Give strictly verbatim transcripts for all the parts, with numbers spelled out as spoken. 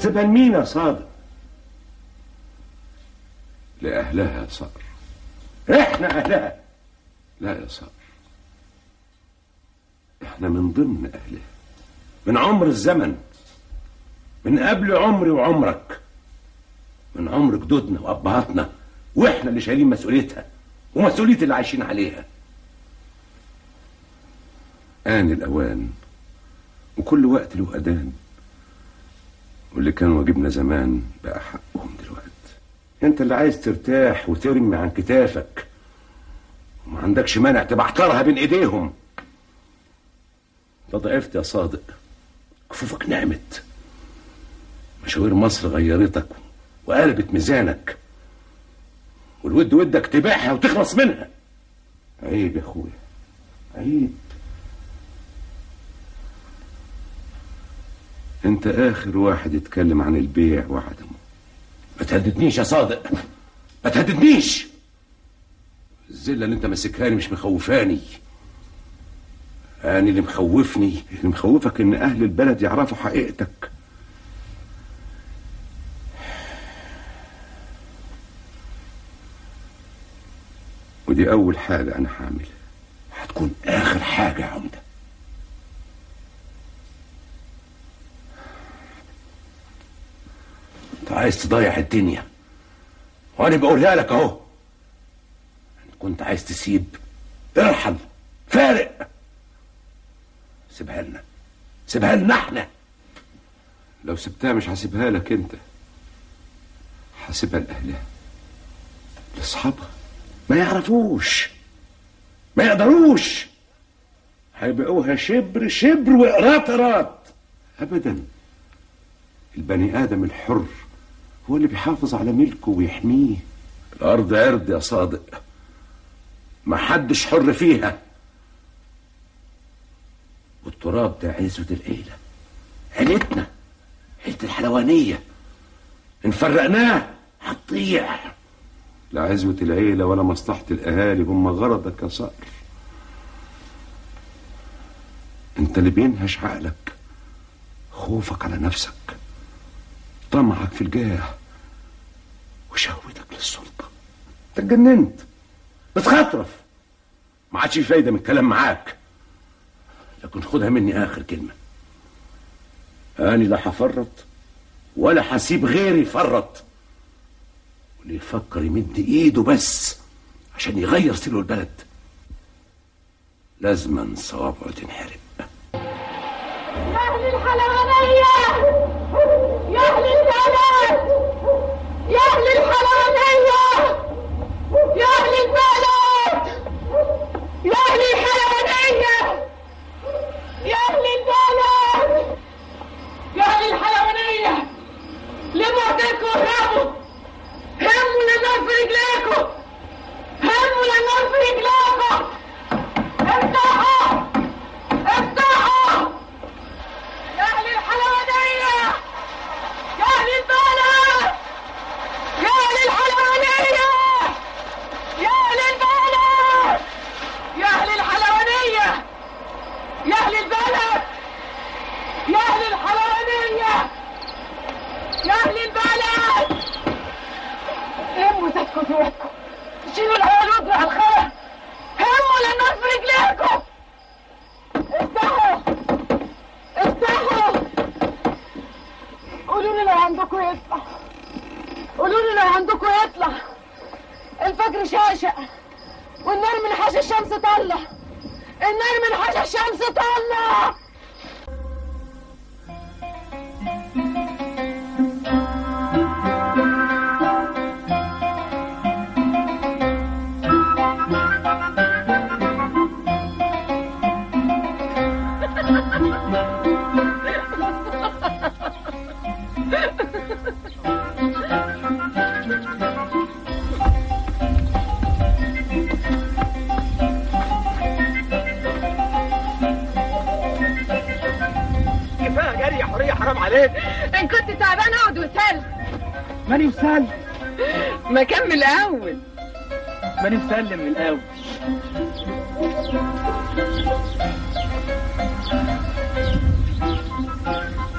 هتسيبها لمين يا صادق؟ لأهلها يا صقر. احنا اهلها؟ لا يا صقر، احنا من ضمن اهلها، من عمر الزمن، من قبل عمري وعمرك، من عمر جدودنا وابهاتنا، واحنا اللي شايلين مسؤوليتها ومسؤوليه اللي عايشين عليها. آن الأوان، وكل وقت له أذان، واللي كان واجبنا زمان بقى حقهم دلوقتي. انت اللي عايز ترتاح وترمي عن كتافك، وما عندكش مانع تبعترها بين ايديهم. انت ضعفت يا صادق، كفوفك نعمت، مشاوير مصر غيرتك وقلبت ميزانك، والود ودك تبيعها وتخلص منها. عيب يا اخويا، عيب. انت اخر واحد يتكلم عن البيع وعدمه. ما تهددنيش يا صادق، ما تهددنيش. الذله اللي انت ماسكهاني مش مخوفاني، انا اللي مخوفني، اللي مخوفك ان اهل البلد يعرفوا حقيقتك. ودي اول حاجه انا هعملها، هتكون اخر حاجه يا عمده. انت عايز تضيع الدنيا وانا بقولها لك اهو. انت كنت عايز تسيب، ارحل، فارق، سيبها لنا، سيبها لنا احنا. لو سبتها مش هسيبها لك انت، هسيبها لاهلها، لاصحابها. ما يعرفوش، ما يقدروش، هيبيعوها شبر شبر وقراط قراط. ابدا، البني ادم الحر هو اللي بيحافظ على ملكه ويحميه. الارض عرض يا صادق، ما حدش حر فيها، والتراب ده عزوة العيلة، عيلتنا، عيلة الحلوانية. ان فرقناه هتضيع. لا عزوة العيلة ولا مصلحة الأهالي هم غرضك يا صقر. انت اللي بينهش عقلك خوفك على نفسك، طمعك في الجاه، وشهوتك للسلطة. انت اتجننت، بتخطرف، ما عادش فايدة من الكلام معاك. لكن خدها مني آخر كلمة، أنا لا هفرط ولا هسيب غيري يفرط. واللي يفكر يمد ايده بس عشان يغير سير البلد لازما صوابعه تنحرق. يا اهل الحلوانية، يا اهل البلد، يا اهل الحلوانية، يا اهل البلد، يا اهل الحلوانية، يا اهل البلد، يا اهل الحلوانية، لما ايديكم وهربوا، هموا للنار في رجليكم، هموا للنار في رجليكم. افتحوا، افتحوا يا اهل الحلوانية، يا اهل البلد، يا اهل الحلوانية، يا اهل البلد، يا اهل الحلوانية، يا اهل البلد، يا اهل الحلوانية، يا اهل البلد. هموا زادكم جواتكم، شيلوا العيال واجروا على الخير، هموا للنار في رجليكم. افتحوا، افتحوا، قولوا لي لو عندكم يطلع، قولوا لي لو عندكم يطلع. الفجر شاشق والنار من حاش الشمس طلع، النار من حاش الشمس طلع. كفايه جري يا حوريه، حرام عليك. ان كنت تعبان اقعد وسال. ماني وسال، ما كمل الاول. ماني مسلم من الاول.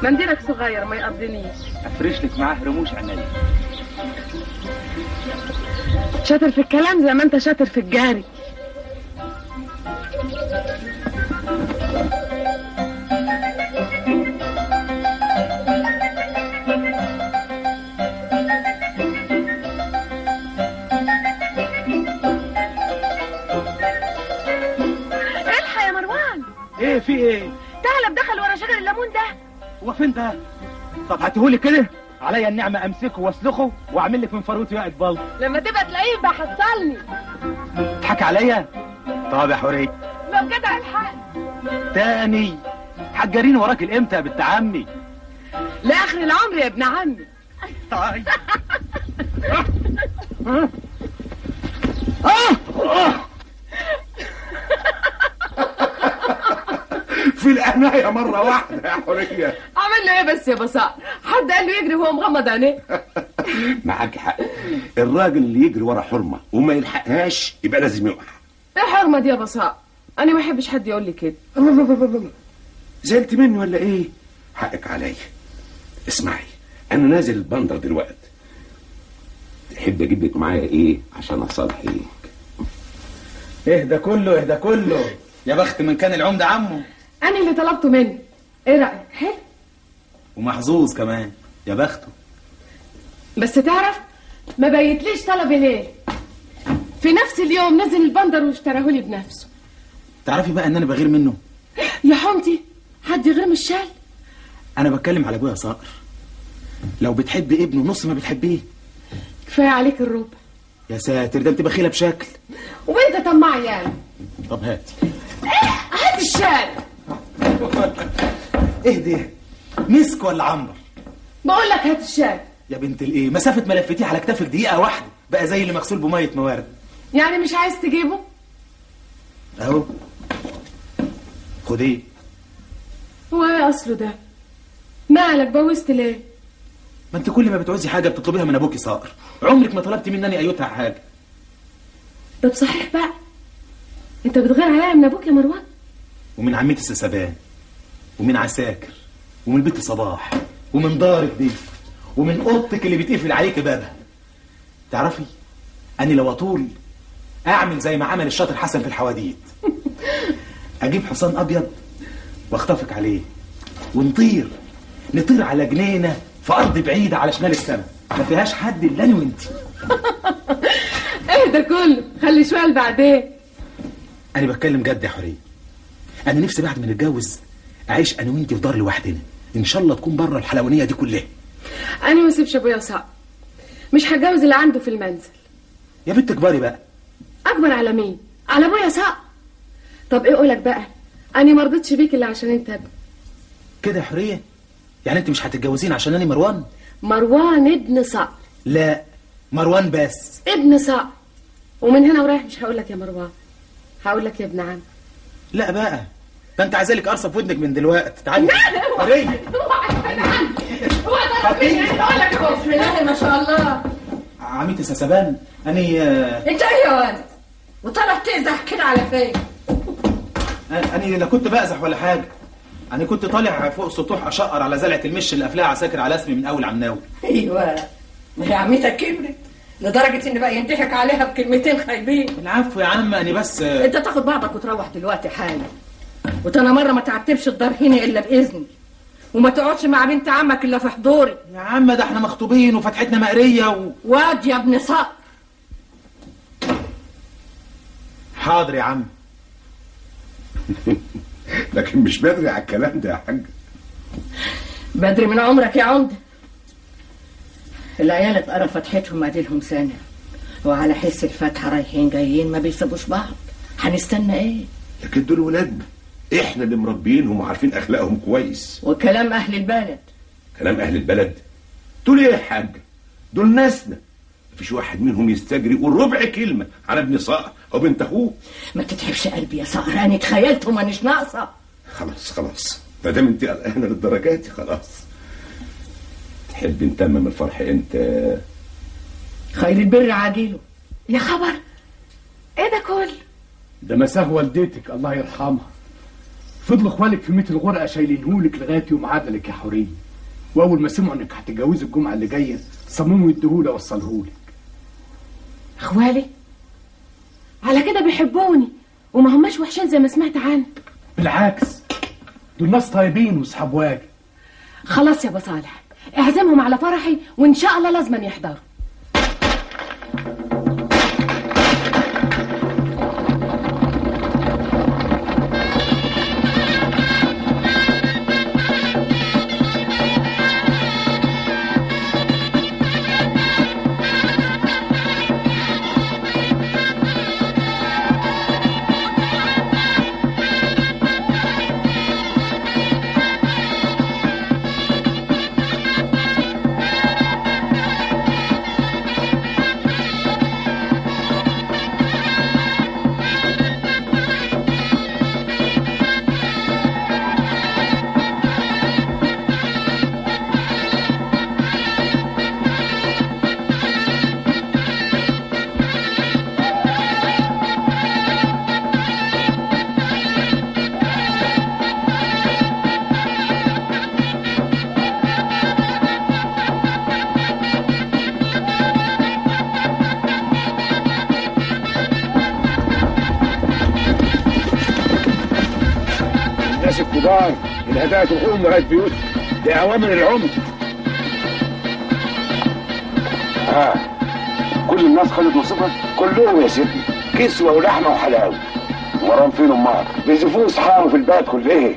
منديلك صغير ما يقضنيش. افرش لك معاه رموش عينيا. شاطر في الكلام زي ما انت شاطر في الجاري. الحق يا مروان. ايه في ايه؟ ثعلب دخل ورا شجر الليمون ده. هو فين ده؟ طب هاتهولي كده عليا النعمة امسكه واسلخه واعمل لك من فروتي وقت بلط. لما تبقى تلاقيه يبقى حصلني. تضحك عليا؟ طب يا حورية لو كده الحق تاني حجرين وراك الامتى يا بنت عمي؟ لاخر العمر يا ابن عمي. طيب. في العناية مرة واحدة يا حورية. عمل له ايه بس يا بصاء؟ حد قال له يجري وهو مغمض عينيه؟ معاك حق، الراجل اللي يجري ورا حرمة وما يلحقهاش يبقى لازم يقع. ايه حرمة دي يا بصاء؟ انا ما احبش حد يقول لي كده. الله الله الله الله، زعلت مني ولا ايه؟ حقك عليا. اسمعي، انا نازل البندر دلوقتي، تحب اجيب لك معايا ايه عشان اصالحك؟ ايه ده كله ايه ده كله؟ يا بخت من كان العمدة عمه. انا اللي طلبته منه. ايه رايك؟ حلو ومحظوظ كمان، يا بخته. بس تعرف ما بيتليش طلبي ليه؟ في نفس اليوم نزل البندر واشتراهولي بنفسه. تعرفي بقى ان انا بغير منه؟ يا حمتي حد يغير من الشال؟ انا بتكلم على ابويا صقر، لو بتحب ابنه نص ما بتحبيه. كفايه عليك الربع. يا ساتر، ده انت بخيله بشكل. وانت طماع يعني. طب هاتي. ايه هات الشال. ايه ده؟ مسك ولا عنبر؟ بقول لك هات الشال. يا بنت الايه، مسافه ما لفتيه على كتافك دقيقه واحده بقى زي اللي مغسول بميه موارد. يعني مش عايز تجيبه؟ اهو خديه. هو ايه اصله ده؟ مالك بوست ليه؟ ما انت كل ما بتعوزي حاجه بتطلبيها من ابوكي صقر، عمرك ما طلبتي مني ايوتها حاجه. طب صحيح بقى، انت بتغير عليا من ابوك يا مروان؟ ومن عمتي سسبان، ومن عساكر، ومن بنت صباح، ومن دارك دي، ومن اوضتك اللي بتقفل عليك بابها. تعرفي اني لو اطول اعمل زي ما عمل الشاطر حسن في الحواديت، اجيب حصان ابيض واخطفك عليه ونطير نطير على جنينه في ارض بعيده على شمال السماء ما فيهاش حد الا انا وانت. ايه ده كله؟ خلي شويه لبعدين. انا بتكلم جد يا حوريه، انا نفسي بعد ما نتجوز اعيش انا وانت في دار لوحدنا، ان شاء الله تكون بره الحلوانيه دي كلها. انا ما اسيبش ابويا صعب، مش هتجوز اللي عنده في المنزل. يا بنت كباري بقى. اكبر على مين؟ على ابويا صعب. طب ايه قولك بقى، انا ما رضيتش بيك الا عشان انت ابني. كده يا حوريه؟ يعني انت مش هتتجوزين عشان انا مروان؟ مروان ابن صقر. لا، مروان بس. ابن صقر، ومن هنا ورايح مش هقول لك يا مروان، هقول لك يا ابن عم. لا بقى، ده انت عايزالك قرصه في ودنك من دلوقتي. تعالي حوريه. هقول لك بسم الله ما شاء الله. عميتي سسبان، اني انت ايه يا ولد؟ وطلع تقزح كده على فين؟ اني لا كنت بقزح ولا حاجه، انا كنت طالع فوق السطوح اشقر على زلعه المش اللي قافلاها عساكر على اسمي من اول عمناوي. ايوه، ما هي عمتك كبرت لدرجه ان بقى ينضحك عليها بكلمتين خايبين. العفو يا عم، انا بس انت تاخد بعضك وتروح دلوقتي حالا، وتانا مره ما تعتبش الدار هنا الا باذني، وما تقعدش مع بنت عمك الا في حضوري. يا عم ده احنا مخطوبين وفتحتنا مقريه و... واد يا ابن صقر. حاضر يا عم. لكن مش بدري على الكلام ده يا حاج. بدري من عمرك يا عمده. العيال اتقرا فتحتهم اديلهم سنه، وعلى حس الفتحه رايحين جايين ما بيسيبوش بعض، هنستنى ايه؟ لكن دول ولادنا، احنا اللي مربينهم وعارفين اخلاقهم كويس. وكلام اهل البلد. كلام اهل البلد؟ دول ايه يا حاج؟ دول ناسنا، مفيش واحد منهم يستجري يقول ربع كلمه على ابن صقر او بنت اخوه. ما تتعبش قلبي يا صقر، انا اتخيلت ومانيش ناقصه. خلاص خلاص، ما دام انت قلقانه للدرجات خلاص. تحب نتمم الفرح انت؟ خير البر عاجله. يا خبر، ايه ده كله؟ ده مساه والدتك الله يرحمها. فضلوا اخوالك في ميت الغرقه شايلينهولك لغايه يوم عدلك يا حوريه، واول ما سمعوا انك هتتجوزي الجمعه اللي جايه صمموا يديهولي اوصلهولك. اخوالي على كده بيحبوني وما هماش وحشين زي ما سمعت عنه؟ بالعكس دول ناس طيبين واصحاب واجب. خلاص يا ابو صالح اعزمهم على فرحي وان شاء الله لازم يحضروا. الكبار الهدايا تروحون لغايه بيوت دي اوامر العمر. اه كل الناس خدت نصيبها؟ كلهم يا سيدي، كسوه ولحمه وحلاوه. مرام فين امها؟ بيزفوه اصحابه في البلد كلها.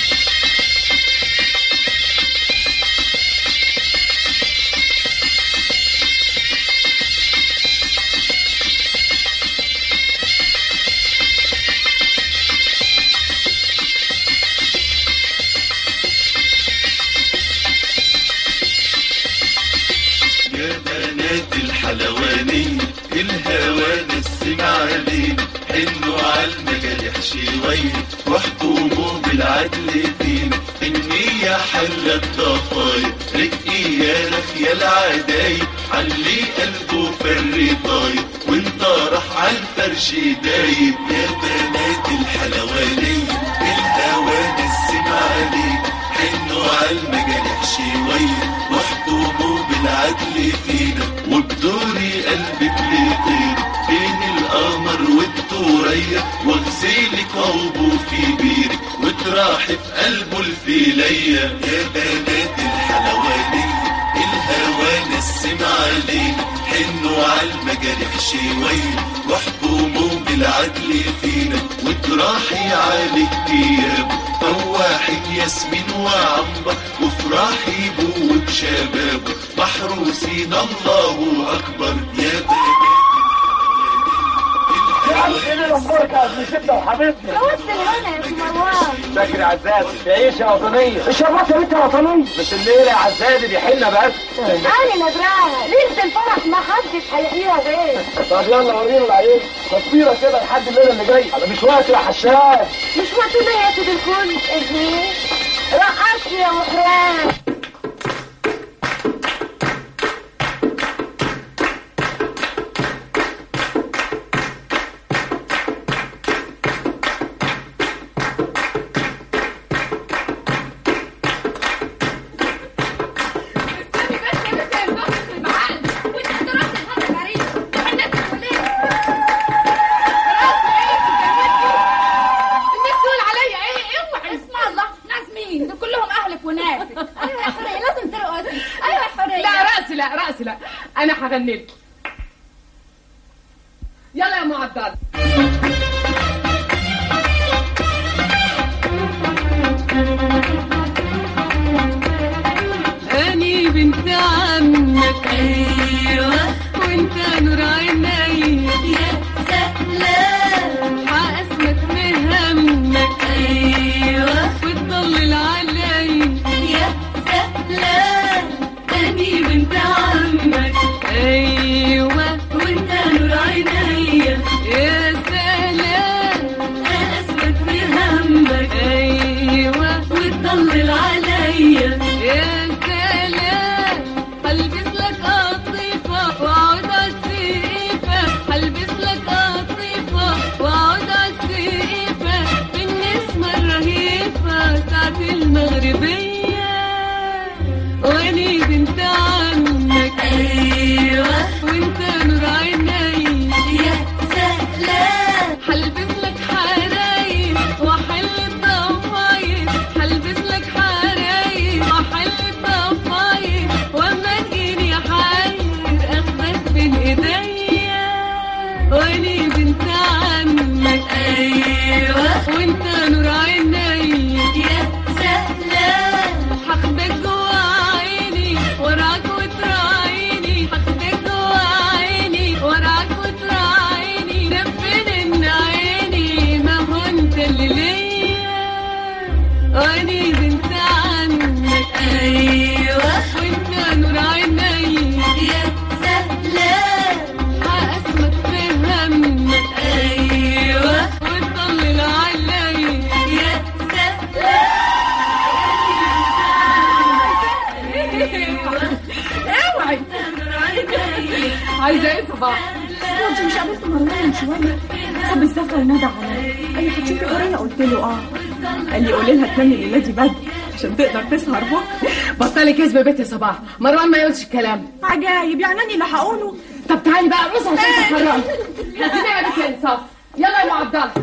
واحكموا بالعدل فينا النية حل الضفاير رقي يا رخ يا العدايب علي قلبه فرطايب وانت راح عالفرش دايب. يا بنات الحلوانية الهوى نسم عليك حنوا عالمجارح شوية واحكموا بالعدل فينا وبدوري قلبك لطير بين القمر والطورية واغسلك عوبه في بيرك وتراحي في قلبه الفيلية. يا بنات الحلوانية الهوى نسم علينا حنوا عالمجارح شوية واحكموا بالعدل فينا وتراحي عالك ديابه فواحك ياسمين وعنبر وفراحي بو بشبابه محروسين الله أكبر. يا بنات ايه الامبارك يا ابن ستة وحبيبنا؟ جوزت الهنا يا سي مروان. فاكر يا عزازي تعيشة وطنية الشربات يا بنت وطنية بس الليلة يا عزازي دي حلة بس. انا نبراها ليلة الفرح ما حدش هيحييها غير. طب يلا ورينا العيال تصويرة كده لحد الليلة اللي جاية. انا مش وقت يا حشاد. مش وقتنا يا سيد الكل. ايه رقصت يا محران. انا هغني لك. يلا يا معدل. اني بنت عمك ايوه وانت نور عيني يا سلام حاسمك مهمك ايوه وتضلل علي يا سلام اني بنت عمك ايوه وانت نور عينيا يا أني بنت عمك أيوة وأنت نور عيني يا سلام هاخدك جوا عيني وراك وتراعيني هاخدك جوا عيني وراك وتراعيني نفذن عيني ما هو أنت اللي ليا أني بنت عمك أيوة وأنت نور عيني يا سلام هقسمك في همك أيوة وتطلل علي يا سلام اوعي عايزه ايه صباح؟ انت مش قابلت مروان من شويه؟ ساب الزفه ونادى عليا، قال لي هتشوفي حوريه؟ قلت له اه. قال لي قولي لها تنامي الليله دي بدري عشان تقدر تسهر بكره. بطلي كذب بيت يا صباح، مروان ما يقولش الكلام. عجايب يعني اني اللي هقوله. طب تعالي بقى ارقصي عشان تتحركي. هاتي يا بنت الانصاف. يلا يا ام عبد الله.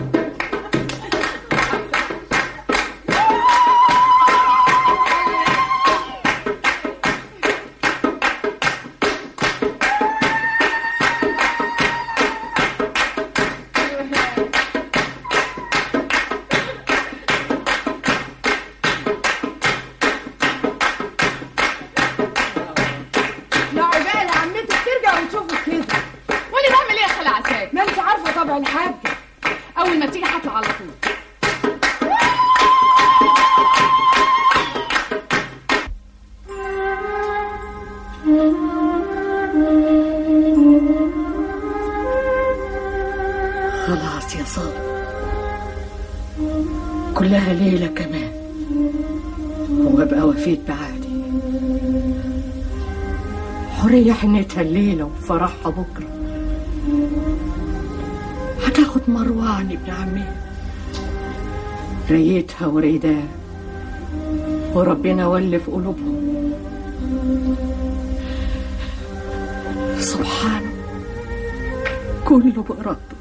يا عقبال عمتك ترجع وتشوفك كده. وانا بعمل ايه يا خالة عساك؟ ما انت عارفه طبع الحاج. اول ما تيجي هطلع على طول. خلاص يا صادق، كلها ليلة كمان وابقى وفيت بعهدي. حورية حنيتها الليلة وفرحها بكرة. هتاخد مروان ابن عمي ريتها وريداه وربنا ولف قلوبهم. سبحانه كله بإرادته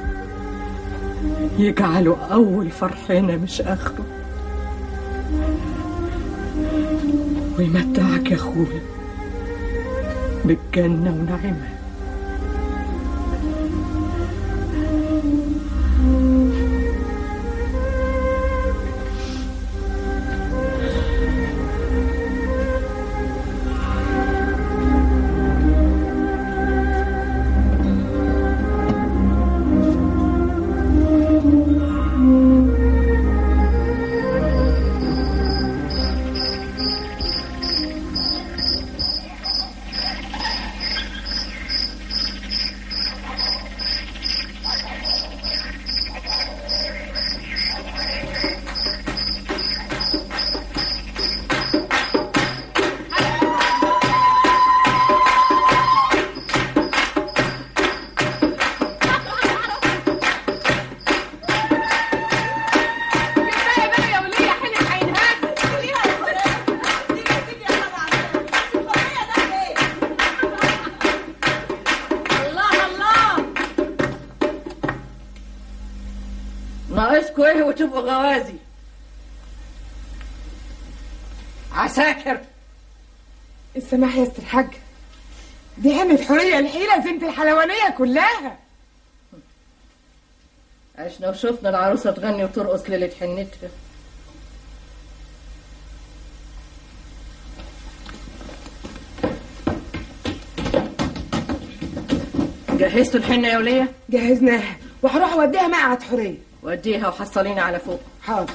يجعله أول فرحنا مش آخره، ويمتعك يا أخوي بالجنة ونعيمها. ناقصكوا ايه وتبقوا غوازي؟ عساكر. السماح يا ست الحاج، دي عمت حورية الحيلة زينة الحلوانية كلها. عشنا وشفنا العروسة تغني وترقص ليلة حنتها. جهزتوا الحنة يا ولية؟ جهزناها وهروح اوديها مقعد حورية. وديها وحصلينا على فوق. حاضر.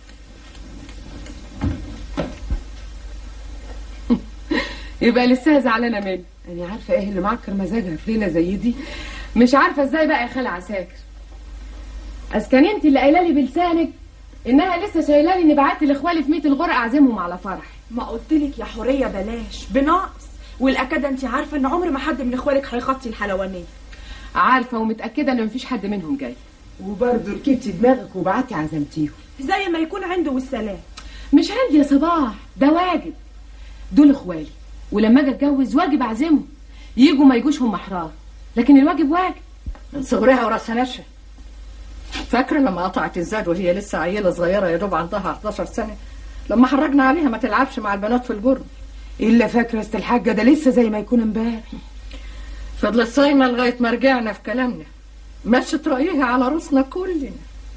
يبقى لسه زعلانه مني. انا عارفه ايه اللي معكر مزاجها في ليله زي دي. مش عارفه ازاي بقى يا خالة عساكر. اسكن انت اللي قايله لي بلسانك انها لسه شايلاني اني بعت لاخوالي في ميت الغرقه اعزمهم على فرح. ما قلتلك يا حوريه بلاش بناقص، والاكد انت عارفه ان عمر ما حد من اخوالك هيخطي الحلوانيه. عارفه ومتاكده ان مفيش حد منهم جاي. وبرضه ركبتي دماغك وبعتي عزمتيهم زي ما يكون عنده والسلام. مش عندي يا صباح، ده واجب. دول اخوالي ولما اجي اتجوز واجب اعزمهم. يجوا ما يجوش هم احرار، لكن الواجب واجب. من صغرها وراسها نشا. فاكره لما قطعت الزاد وهي لسه عيله صغيره يا دوب عندها احداشر سنه، لما حرجنا عليها ما تلعبش مع البنات في الجرن. الا فاكره است الحاجه ده لسه زي ما يكون امبارح. فضلت صايمه لغايه ما رجعنا في كلامنا. مشت رأيها على راسنا كلنا،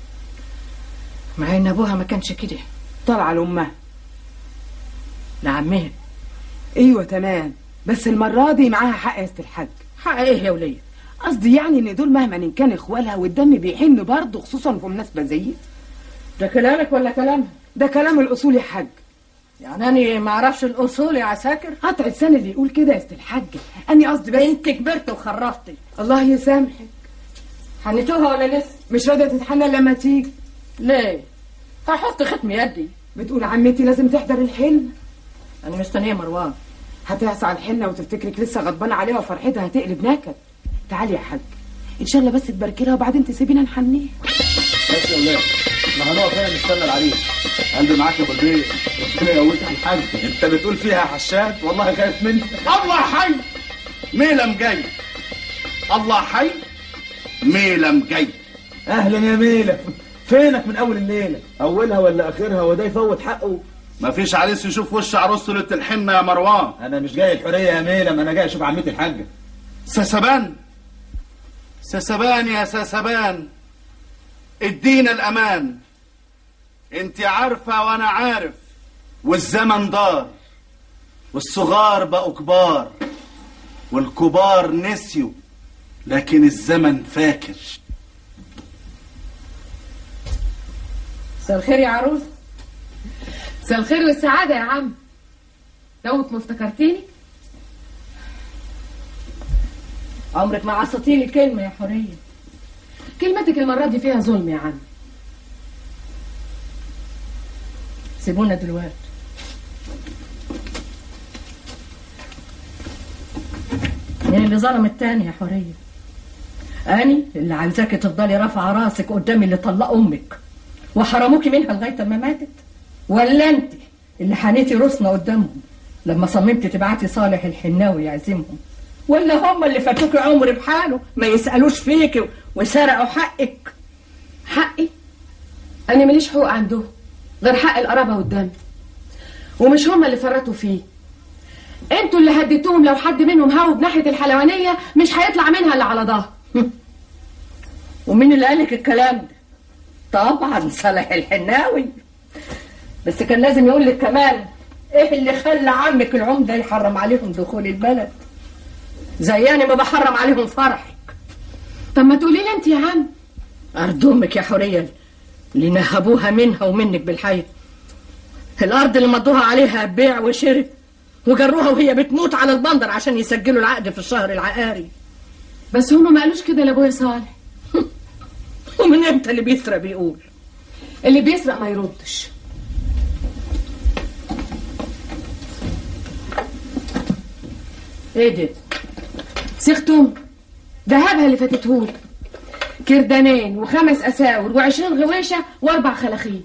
مع ان ابوها ما كانش كده. طالعه لامها لعمها. ايوه تمام، بس المره دي معاها حق يا ست الحاج. حق ايه يا وليه؟ قصدي يعني ان دول مهما ان كان اخوالها والدم بيحن برضه، خصوصا في مناسبه زي دي. ده كلامك ولا كلامها؟ ده كلام الاصول يا حاج. يعني انا ما اعرفش الاصول يا عساكر؟ قطع السنه اللي يقول كده يا ست الحاج. اني قصدي بس انت كبرت وخرفتي. الله يسامحك. حنيتوها ولا لسه؟ مش راضيه تتحنى لما تيجي. ليه؟ هحط ختم يدي. بتقول عمتي لازم تحضر الحلم. انا مستنيه مروان. هتعصى على الحنه وتفتكرك لسه غضبانه عليها وفرحتها هتقلب نكد. تعالي يا حاج، ان شاء الله بس تباركي لها وبعدين تسيبينا نحنيها. بس يا ولاد احنا هنقف هنا نستنى العريس. قلبي معاك يا ابو البيت، ربنا يقويك على الحاج. انت بتقول فيها يا حشاد، والله خايف منك. الله حي، ميلم جاي. الله حي، ميلم جاي. اهلا يا ميلم، فينك من اول الليله؟ اولها ولا اخرها؟ وده يفوت حقه؟ مفيش عريس يشوف وش عروسته ليله الحنه يا مروان. انا مش جاي الحريه يا ميلم، انا جاي اشوف عمتي الحاجه. سسبان سسبان يا سسبان، ادينا الامان. انت عارفه وانا عارف، والزمن دار، والصغار بقوا كبار، والكبار نسيوا لكن الزمن فاكر. مساء الخير يا عروس. مساء الخير والسعاده يا عم. دوت ما افتكرتيني؟ عمرك ما عصتيلي كلمه يا حوريه. كلمتك المره دي فيها ظلم يا عم. سيبونا دلوقتي. مين اللي ظلم التاني يا حوريه؟ اني اللي عايزاكي تفضلي رافعه راسك قدام اللي طلق امك وحرموكي منها لغايه ما ماتت، ولا انت اللي حنيتي راسنا قدامهم لما صممتي تبعتي صالح الحناوي يعزمهم، ولا هم اللي فاتوكي عمر بحاله ما يسالوش فيكي وسرقوا حقك؟ حقي؟ انا ماليش حقوق عندهم غير حق القرابه والدم، ومش هم اللي فرطوا فيه. انتوا اللي هديتوهم لو حد منهم هاوب ناحيه الحلوانيه مش هيطلع منها الا على ظهر. ومين اللي قالك الكلام ده؟ طبعا صالح الحناوي. بس كان لازم يقول لك كمان ايه اللي خلى عمك العمده يحرم عليهم دخول البلد زي انا ما بحرم عليهم فرحك. طب ما تقولي لي انت يا عم. ارض امك يا حوريه اللي نهبوها منها ومنك بالحي، الارض اللي مضوها عليها بيع وشراء وجروها وهي بتموت على البندر عشان يسجلوا العقد في الشهر العقاري. بس هم ما قالوش كده لابويا صالح. ومن امتى اللي بيسرق بيقول؟ اللي بيسرق ما يردش. ايه ده؟ سيختم ذهبها اللي فاتتهولي، كردانين وخمس اساور وعشرين غويشه واربع خلاخيل.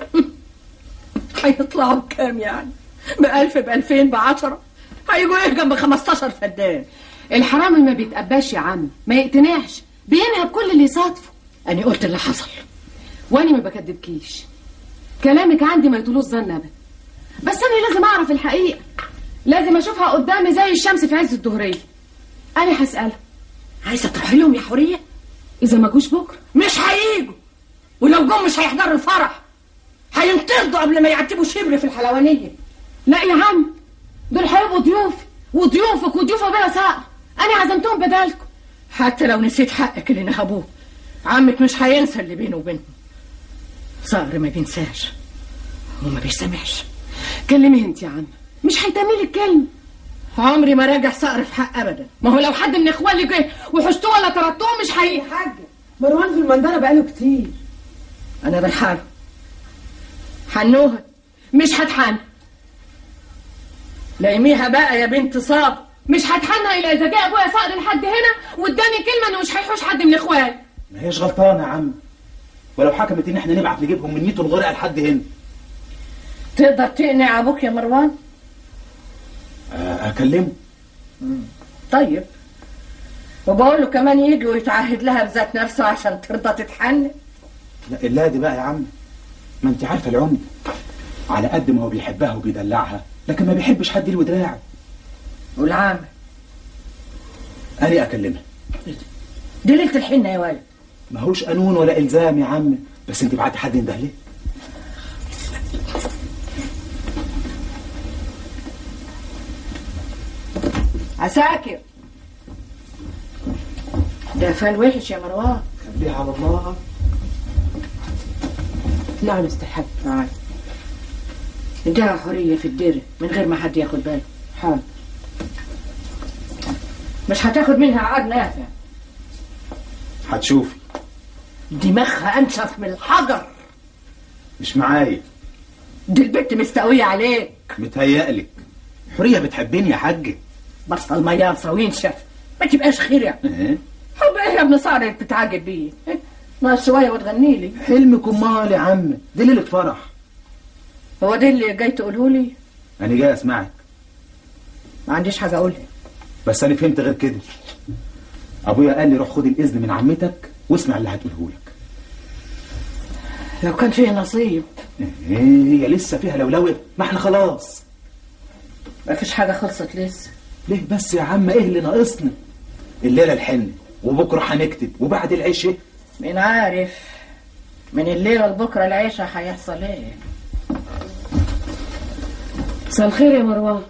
هيطلعوا بكام يعني؟ بألف بألفين بعشرة؟ هيجوا ايه جنب خمستاشر فدان؟ الحرامي ما بيتقباش يا عم، ما يقتنعش، بينهب كل اللي يصادفه. أنا قلت اللي حصل وأنا ما بكدبكيش، كلامك عندي ما يطولوش ظن أبدا، بس أنا لازم أعرف الحقيقة، لازم أشوفها قدامي زي الشمس في عز الظهرية. أنا هسألها. عايزة تروحي لهم يا حورية؟ إذا ما جوش بكرة مش هييجوا، ولو جم مش هيحضروا الفرح، هينطردوا قبل ما يعتبوا شبر في الحلوانية. لا يا عم، دول هيبقوا ضيوفي وضيوفك وضيوف بلا ساقة، أنا عزمتهم بدالكم. حتى لو نسيت حقك اللي نهبوه، عمك مش هينسى اللي بينه وبينهم. صقر ما بينساش وما بيسامحش. كلمي انت يا عم، مش هيتملي الكلمة. عمري ما راجع صقر في حق ابدا. ما هو لو حد من اخوالي جه وحشتوه ولا طردتوه مش هي حاجه. مروان في المنظره بقاله كتير. انا رايحه حنوها. مش هتحن. لايميها بقى يا بنت صاب. مش هتحنى الا اذا جاء ابويا صقر لحد هنا واداني كلمه انه مش هيحوش حد من اخوالي. ما هيش غلطانه يا عم، ولو حكمت ان احنا نبعت نجيبهم من ميت الغرقه لحد هنا. تقدر تقنع ابوك يا مروان؟ اكلمه. طيب، وبقول له كمان يجي ويتعهد لها بذات نفسه عشان ترضى تتحنن. لا الا دي بقى يا عم، ما انت عارفه العمده على قد ما هو بيحبها وبيدلعها لكن ما بيحبش حد له دراع. والعامة انا اكلمها. دي ليله الحنه يا ولد. ماهوش قانون ولا الزام يا عم، بس انت بعت حد ينده ليه؟ عساكر، ده فال وحش يا مروان. خليها على الله. نعم استحب. تعال اديها حرية في الديرة من غير ما حد ياخد باله. حاضر. مش هتاخد منها عقد نافع. هتشوفي دماغها انشف من الحجر. مش معايا. دي البت مستقوية عليك. متهيألك. حورية بتحبني يا حاجة. بطل مياصة وينشف، ما تبقاش خير يعني. ايه؟ حب ايه يا ابن صار اللي بتتعجب بيه؟ إيه؟ ناقص شوية وتغني لي. حلمك امال يا عم، دي ليلة فرح. هو ده اللي جاي تقوله لي؟ انا جاي اسمعك. ما عنديش حاجة اقولها. بس انا فهمت غير كده. ابويا قال لي روح خد الاذن من عمتك واسمع اللي هتقوله لك. لو كان فيه نصيب. ايه هي لسه فيها لولوه؟ ما احنا خلاص. ما فيش حاجة خلصت لسه. ليه بس يا عم؟ ايه اللي ناقصنا؟ الليله الحن وبكره هنكتب وبعد العشاء. مين عارف من الليله لبكره العيشه هيحصل ايه؟ مساء الخير يا مروان.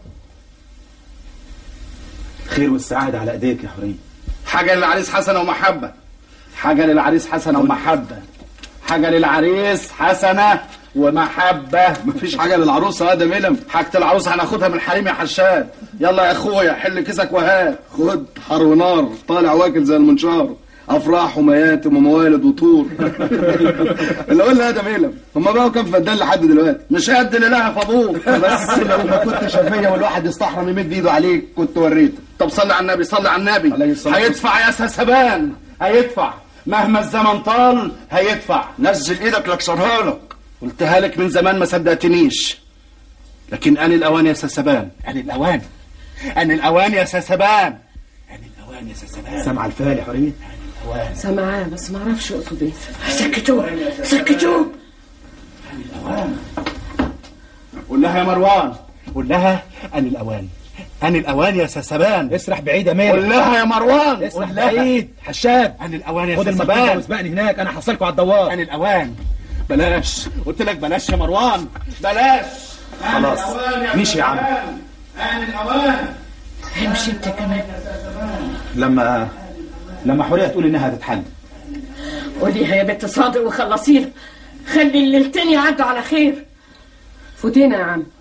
خير والسعاده على ايديك يا حوريه. حاجه للعريس حسنه ومحبه. حاجه للعريس حسنه ومحبه. حاجه للعريس حسنه ومحبه. مفيش حاجه للعروسه. هذا ملم. حاجه العروسه هناخدها من الحريم يا حشاد. يلا يا اخويا حل كيسك وهات. خد حر ونار طالع واكل زي المنشار. افراح ومياتم وموالد وطور. اللي قلنا هذا ملم. هما بقوا كام فدان لحد دلوقتي؟ مش قد اللي لها في ابوك. بس لو ما كنت شفيه والواحد يستحرم يمد ايده عليك كنت وريتك. طب صلي على النبي، صلي على النبي. هيدفع يا سسبان، هيدفع مهما الزمن طال. هيدفع. نزل ايدك لاكسرها لك. قلتها لك من زمان ما صدقتنيش، لكن آن الأوان يا سسبان. آن الأوان. آن الأوان يا سسبان. آن الأوان يا سسبان. سامع الفال يا حوريه؟ سامعاه بس ما اعرفش اقصد ايه. سكتوه سكتوه. آن الأوان. قول لها يا مروان، قول لها آن الأوان. آن الأوان يا سسبان. اسرح بعيد يا مالك. قول لها يا مروان. اسرح بعيد. حشاد آن الأوان يا خد سسبان. خد المطلوب واسبقني هناك، انا هحصلكوا على الدوار. آن الأوان. بلاش، قلت لك بلاش يا مروان، بلاش. خلاص مشي يا عم. آن الأوان. امشي انت كمان. لما لما حوريه تقول انها هتتحل. قوليها يا بنت صادق وخلصيها. خلي الليلتين يعدوا على خير. فوتينا يا عم.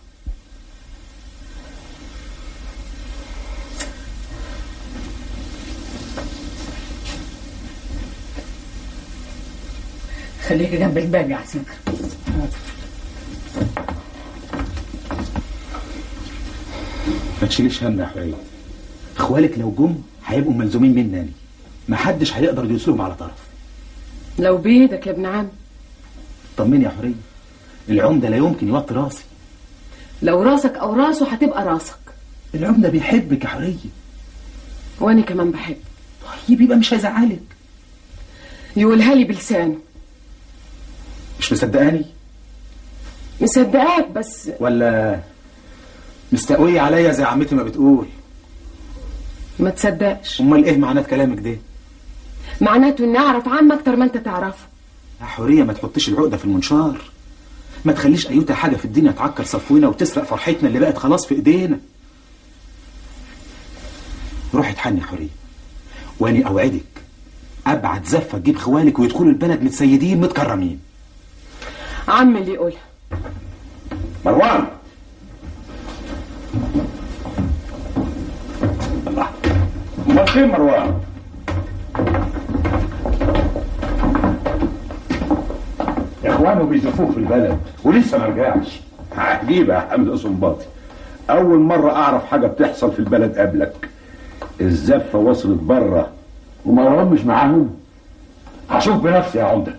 خليك جنب الباب يا عساكر. ما تشيليش هم يا حوريه. اخوالك لو جم هيبقوا ملزومين مني. ما حدش هيقدر يدوسلهم على طرف. لو بيدك يا ابن عم. طمني يا حوريه، العمده لا يمكن يوطي راسي. لو راسك او راسه هتبقى راسك. العمده بيحبك يا حوريه. وانا كمان بحب. طيب يبقى مش هيزعلك. يقولها لي بلسانه. مش مصدقاني؟ مصدقاك بس. ولا مستقوية عليا زي عمتي ما بتقول؟ ما تصدقش. امال ايه معنات كلامك ده؟ معناته اني اعرف عم اكتر ما انت تعرفه. يا حوريه ما تحطيش العقده في المنشار. ما تخليش ايوتا حاجه في الدنيا تعكر صفونا وتسرق فرحتنا اللي بقت خلاص في ايدينا. روحي اتحني يا حوريه، واني اوعدك ابعت زفه تجيب خوالك ويدخلوا البلد متسيدين متكرمين. عم اللي يقولها. مروان. الله، امال فين مروان؟ يا اخوانه بيزفوه في البلد ولسه ما رجعش. عجيبه يا حمزه صنباطي، اول مره اعرف حاجه بتحصل في البلد قبلك. الزفه وصلت بره ومروان مش معاهم. هشوف بنفسي يا عمده.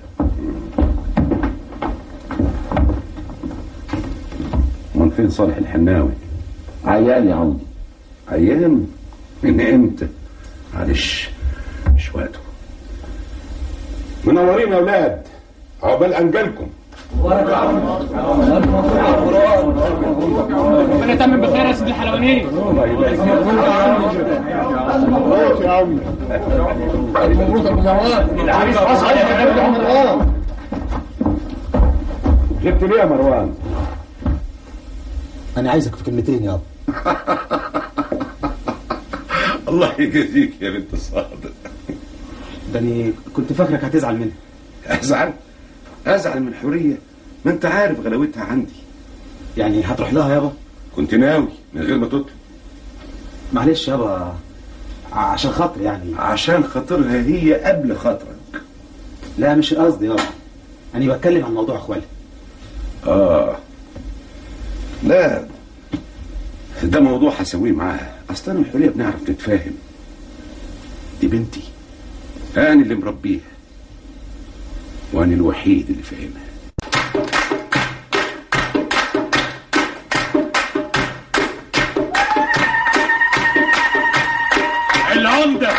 امال فين صالح الحناوي؟ عيان يا عمدي. عيان؟ من امتى؟ معلش مش وقته. منورين يا اولاد، عقبال انجلكم. ربنا يتمم بخير يا سيدي الحلواني. مبروك يا عم. مبروك يا ابو مروان. العريس حصل يا ابو مروان. جبت ليه يا مروان؟ انا عايزك في كلمتين يابا. الله يجزيك يا بنت الصادق. داني كنت فاكرك هتزعل مني. ازعل؟ ازعل من حوريه؟ ما انت عارف غلاوتها عندي. يعني هتروح لها يابا؟ كنت ناوي من غير ما تطلب. معلش يابا عشان خاطر يعني. عشان خاطرها هي قبل خاطرك. لا مش قصدي يابا، انا بتكلم عن موضوع اخوالي. اه لا ده موضوع هسويه معاها. اصلا انا وحوريه بنعرف نتفاهم. دي بنتي، انا اللي مربيها وانا الوحيد اللي فاهمها. العمدة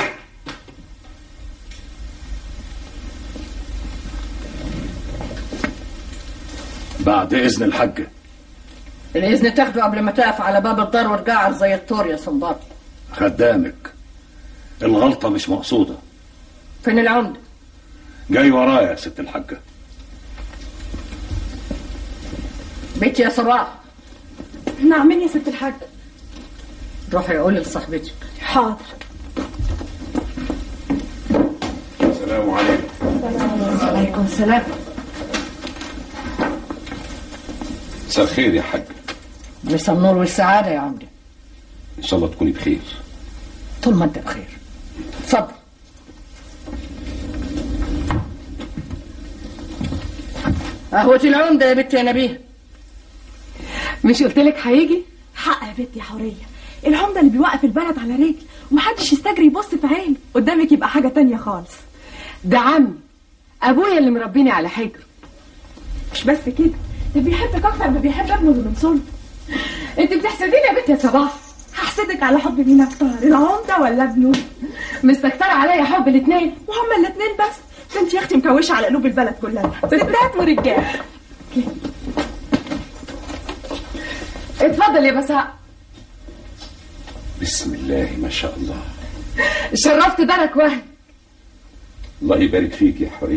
بعد اذن الحاجة. الاذن تاخده قبل ما تقف على باب الدار وتجعر زي الطور يا صنباطي. خدامك، الغلطة مش مقصودة. فين العمدة؟ جاي ورايا يا ست الحاجة. بيتي يا صباح. نعم يا ست الحاج. روحي قولي لصاحبتك. حاضر. السلام عليكم. وعليكم السلام. مساء الخير يا حاج. مساء النور والسعادة يا عمدة. ان شاء الله تكوني بخير. طول ما انت بخير. اتفضل. قهوة العمدة يا بنتي يا نبيه. مش قلت لك هيجي؟ حق يا بنتي يا حورية، العمدة اللي بيوقف البلد على رجل ومحدش يستجري يبص في عينه، قدامك يبقى حاجة تانية خالص. ده عمي ابويا اللي مربيني على حجره. مش بس كده، ده بيحبك اكتر ما بيحب ابنه اللي من صلبه. انت بتحسديني يا بنتي يا صباح. هحسدك على حب مين اكتر، العمدة ولا ابنه؟ مستكترة عليا حب الاثنين. وهما الاثنين بس؟ ده انت يا اختي مكوشه على قلوب البلد كلها، ستات ورجال. اتفضل يا بساء. بسم الله ما شاء الله. شرفت دارك وهي. الله يبارك فيك يا حورية.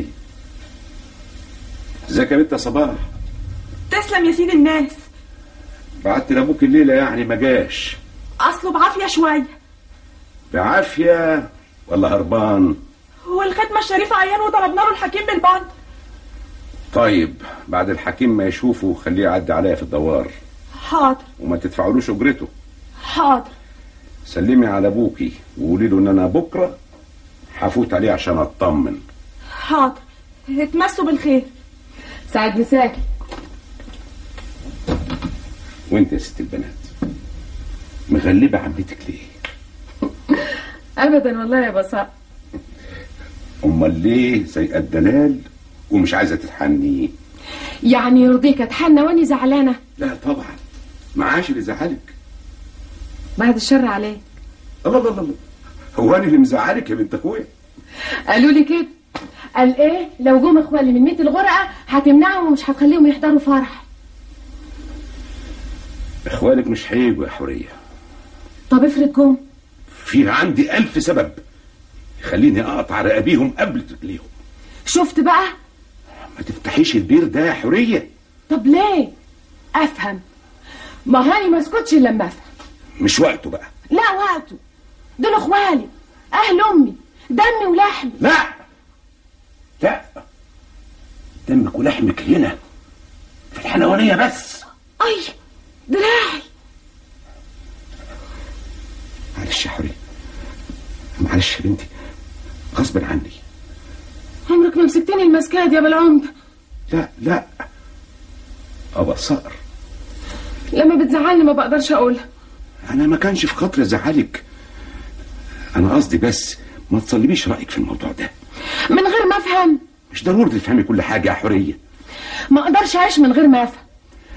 ازيك يا بنت يا صباح؟ تسلم يا سيدي الناس. بعت لابوك الليله يعني ما جاش؟ اصله بعافيه شويه. بعافيه ولا هربان؟ هو الختمه الشريفه عيان وطلبنا له الحكيم بالبند. طيب بعد الحكيم ما يشوفه خليه يعدي عليا في الدوار. حاضر. وما تدفعولوش اجرته. حاضر. سلمي على ابوكي وقولي له ان انا بكره هفوت عليه عشان اطمن. حاضر. اتمسوا بالخير. سعد مساكي. وانت يا ست البنات مغلبه عمتك ليه؟ ابدا والله يا بساء. امال ليه زي الدلال ومش عايزه تتحني؟ يعني يرضيك اتحنى واني زعلانه؟ لا طبعا، معاش اللي زعلك. بعد الشر عليك. الله الله الله، هو انا اللي مزعلك يا بنت اخويا؟ قالوا لي كده. قال ايه لو جم اخوالي من ميت الغرقه هتمنعهم ومش هتخليهم يحضروا فرح. اخوالك مش هيجوا يا حوريه. طب افرض جم؟ في عندي الف سبب يخليني اقطع رقابيهم قبل رجليهم. شفت بقى؟ ما تفتحيش البير ده يا حوريه. طب ليه؟ افهم. ما هاني ما اسكتش الا لما افهم. مش وقته بقى. لا وقته. دول اخوالي، اهل امي، دمي ولحمي. لا لا، دمك ولحمك هنا في الحلوانيه بس. اي دراعي. معلش يا حوريه، معلش يا بنتي، غصب عني. عمرك ما مسكتني المسكات يا بالعمده. لا لا، ابقى صقر. لما بتزعلني ما بقدرش اقولها. انا ما كانش في خاطري ازعلك، انا قصدي بس ما تصلبيش رايك في الموضوع ده من غير ما افهم. مش ضروري تفهمي كل حاجه يا حوريه. ما اقدرش اعيش من غير ما افهم.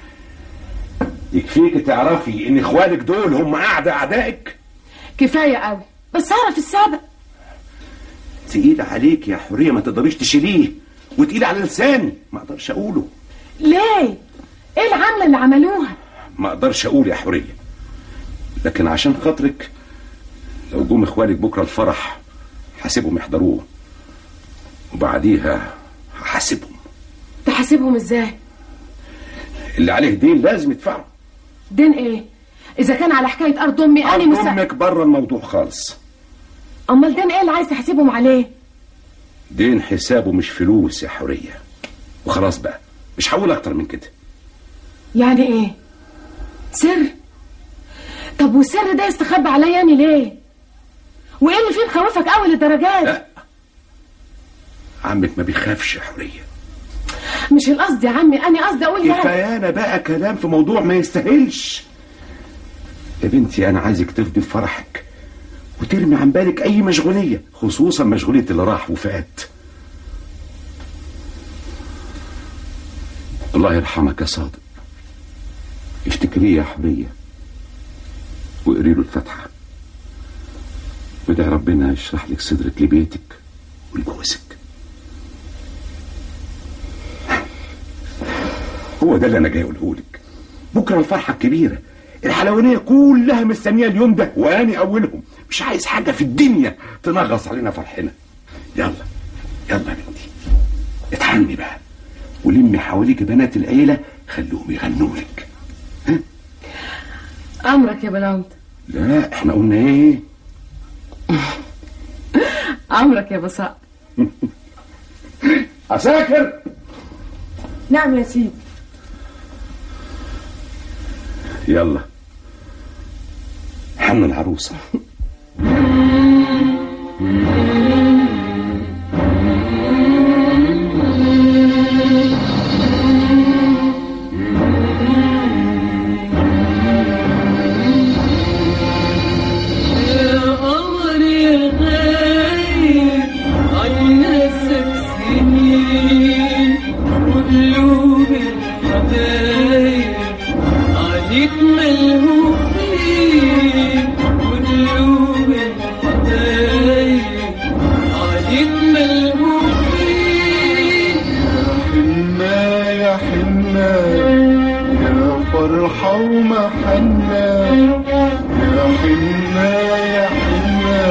يكفيك تعرفي ان اخوالك دول هم اعدى اعدائك. كفايه قوي، بس اعرف السبب. تقيل عليك يا حوريه، ما تقدريش تشيليه وتقيل على لساني، ما اقدرش اقوله. ليه؟ ايه العملة اللي عملوها؟ ما اقدرش اقول يا حورية، لكن عشان خاطرك لو جم اخوالك بكره الفرح هسيبهم يحضروه، وبعديها هحاسبهم. تحاسبهم ازاي؟ اللي عليه دين لازم يدفعه. دين ايه؟ اذا كان على حكايه ارض امي انا أرض مسا... امك بره الموضوع خالص. امال دين ايه اللي عايز تحاسبهم عليه؟ دين حسابه مش فلوس يا حورية، وخلاص بقى مش هقول اكتر من كده. يعني ايه؟ سر؟ طب والسر ده يستخبى عليا يعني ليه؟ وايه اللي فيه مخوفك قوي للدرجات؟ لا عمك ما بيخافش يا حورية. مش القصد يا عمي، انا قصدي اقول يعني كفايانا بقى كلام في موضوع ما يستاهلش. يا بنتي انا عايزك تفضي فرحك وترمي عن بالك اي مشغوليه، خصوصا مشغوليه اللي راح وفات. الله يرحمك يا صادق، افتكريه يا حورية واقري له الفاتحه، وادعي ربنا يشرح لك صدرك لبيتك ولجوزك. هو ده اللي انا جاي اقوله لك. بكره الفرحه الكبيره، الحلوانيه كلها مستنيه اليوم ده واني اولهم. مش عايز حاجه في الدنيا تنغص علينا فرحنا. يلا يلا يا بنتي اتحني بقى ولمي حواليك بنات العيله خلوهم يغنوا لك. ها امرك يا بلانت. لا احنا قلنا ايه؟ امرك يا بصاء. عساكر. نعم يا سيدي. يلا حن العروسة. فرحة ومحنة يا حنة يا حنة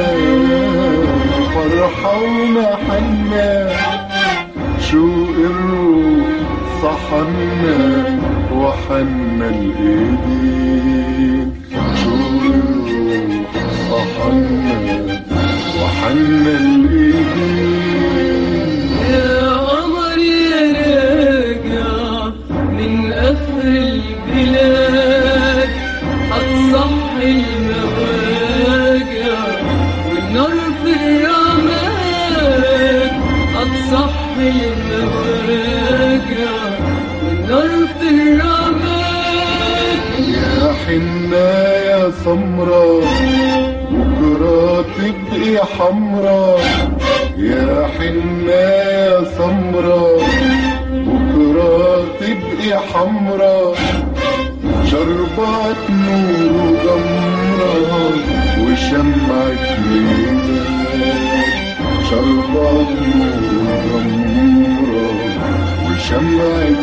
فرحة ومحنة شوق الروح صحنا وحنا الإيدين شوق الروح صحنا وحنا الإيدين يا قمر يا راجع من آخر البلاد هتصحي المواجع والنار في الرماد هتصحي المواجع والنار في الرماد يا حنة يا سمرة بكرة تبقي حمرا يا حنة يا سمرة بكرة تبقي حمرا شربات نور وجمرة وشمعة ميلاد شربات نور وجمرة وشمعة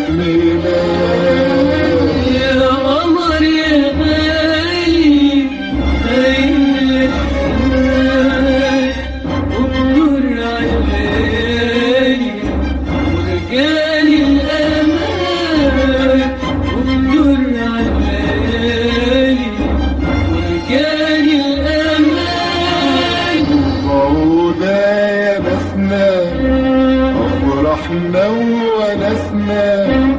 ميلاد يا قمر يا غالي خايل الحنان وبنور عالليالي ورجال الأمان وبنور عالليالي ورجال الأمان وبعودة يا نسنا أفرحنا ونسنا